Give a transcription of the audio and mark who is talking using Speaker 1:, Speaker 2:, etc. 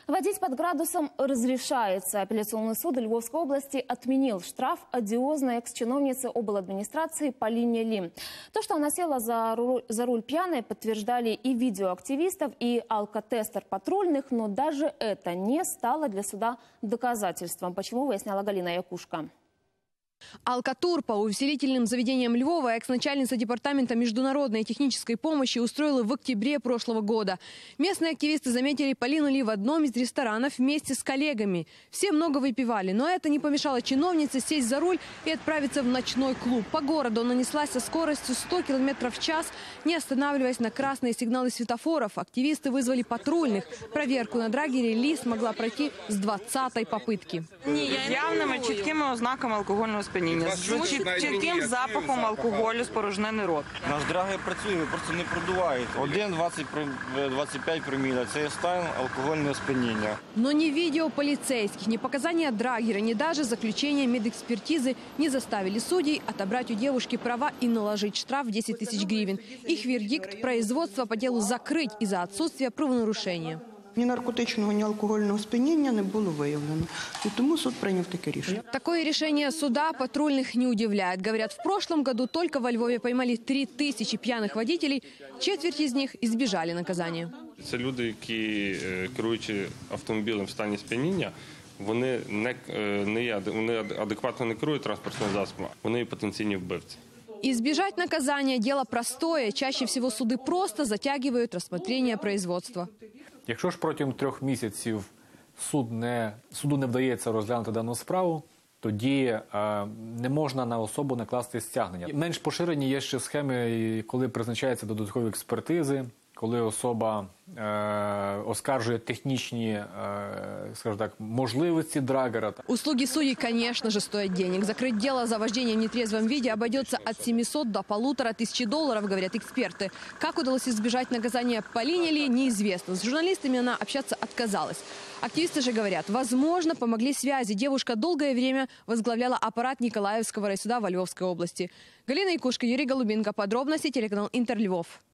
Speaker 1: Водить под градусом разрешается. Апелляционный суд Львовской области отменил штраф одиозной экс-чиновницы обладминистрации Полине Ли. То, что она села за руль пьяной, подтверждали и видеоактивистов, и алкотестер патрульных, но даже это не стало для суда доказательством. Почему, выясняла Галина Якушка.
Speaker 2: Алкотур по увеселительным заведениям Львова экс-начальница департамента международной и технической помощи устроила в октябре прошлого года. Местные активисты заметили Полину Ли в одном из ресторанов вместе с коллегами. Все много выпивали, но это не помешало чиновнице сесть за руль и отправиться в ночной клуб. По городу она неслась со скоростью 100 км в час, не останавливаясь на красные сигналы светофоров. Активисты вызвали патрульных. Проверку на драгере Ли смогла пройти с 20-й попытки.
Speaker 3: Явними чіткими ознаками алкогольного сп'яніння, з чітким запахом алкоголю, спорожнений рот.
Speaker 4: Наш драгер працює, ви просто не продуваєте. 1,25 проміля – це стан алкогольного сп'яніння.
Speaker 2: Но ни видео полицейских, ни показания драгера, ни даже заключение медэкспертизы не заставили судей отобрать у девушки права и наложить штраф в 10 тысяч гривен. Их вердикт – производство по делу закрыть из-за отсутствия правонарушения.
Speaker 5: Ні наркотичного, ні алкогольного сп'яніння не було виявлено. И тому суд принял такое решение.
Speaker 2: Такое решение суда патрульных не удивляет. Говорят, в прошлом году только во Львове поймали 3000 пьяных водителей. Четверть из них избежали наказания.
Speaker 6: Це люди, які, керуючи автомобілем в стані сп'яніння, вони адекватно не керують транспортним засобом, вони є потенційні вбивці.
Speaker 2: Избежать наказания – дело простое. Чаще всего суды просто затягивают рассмотрение производства.
Speaker 7: Якщо ж протягом 3 місяців суду не вдається розглянути дану справу, тоді не можна на особу накласти стягнення. Менш поширені є ще схеми, коли призначаються додаткові експертизи, коли особа оскаржує технічні, скажімо так, можливості драгера.
Speaker 2: Услуги судей, конечно же, стоят денег. Закрыть дело за вождение в нетрезвом виде обойдется от 700 до $1500, говорят эксперты. Как удалось избежать наказания Полине Ли, неизвестно. С журналистами она общаться отказалась. Активисты же говорят, возможно, помогли связи. Девушка долгое время возглавляла аппарат Николаевского райсуда во Львовской области. Галина Якушка, Юрий Голубинка. Подробности телеканал Интер Львов.